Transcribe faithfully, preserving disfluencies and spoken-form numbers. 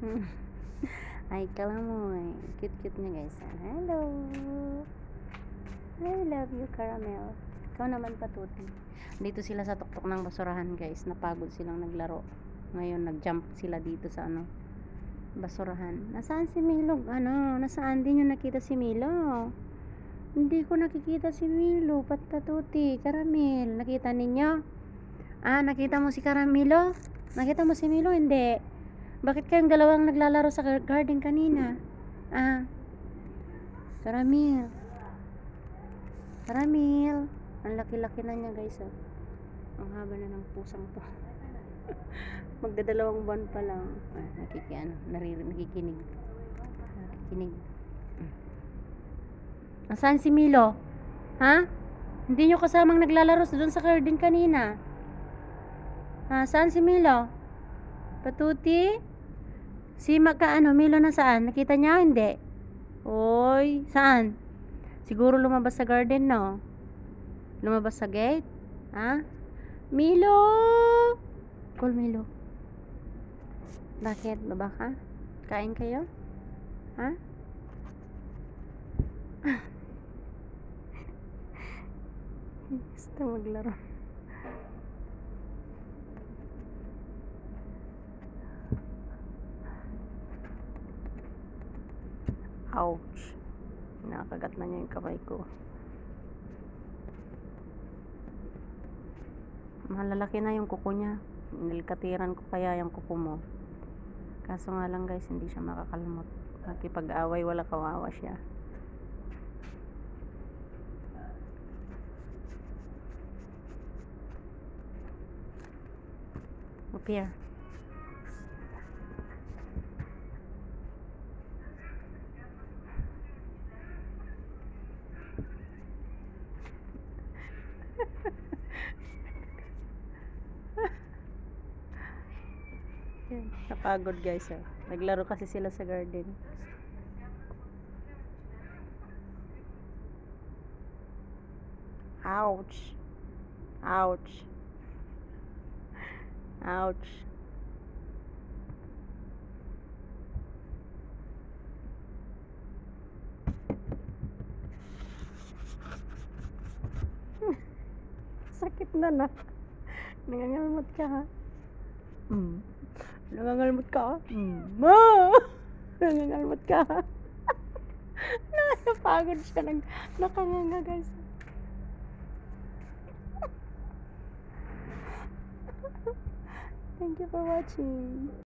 Ay, kalamoy. Cute-cute niya, guys. Hello. I love you, Caramel. Ikaw naman, Patuti. Dito sila sa tuktok ng basurahan, guys. Napagod silang naglaro. Ngayon, nag-jump sila dito sa ano, basurahan. Nasaan si Milo? Ano? Nasaan din yung nakita si Milo? Hindi ko nakikita si Milo. Pat Patuti, Caramel. Nakita ninyo? Ah, nakita mo si Caramelo? Nakita mo si Milo? Hindi. Bakit kayong dalawang naglalaro sa garden kanina? Ah, Caramel. Caramel. Ang laki-laki na niya, guys. Oh. Ang haba na ng pusang to. Magdadalawang buwan pa lang. Ah, nakiki, ano, naririnig, nakikinig. Nakikinig. Nasaan si Milo? Ha? Hindi nyo kasamang naglalaro doon sa garden kanina? Ha? Saan si Milo? Patuti? Si Maka, ano, Milo na saan? Nakita niya? Hindi. Oy, saan? Siguro lumabas sa garden, no? Lumabas sa gate? Ha? Milo! Call Milo. Bakit? Baba ka? Kain kayo? Ha? Gusto maglaro. Ouch. Nakagat na niya yung kamay ko. Malalaki na yung kuko niya. Nilikatiran ko kaya yung kuko mo. Kaso nga lang, guys, hindi siya makakalmot. Nakipag-away, wala kawawa siya. Up here. Napagod, guys. Oh. Naglaro kasi sila sa garden. Ouch. Ouch. Ouch. Sakit na na. Nangangalmot ka, ha? Hmm. Nangangalmot ka, ha? Hmm. Ma! Nangangalmot ka, ha? Napagod siya. Nag nakanganga, guys. Thank you for watching.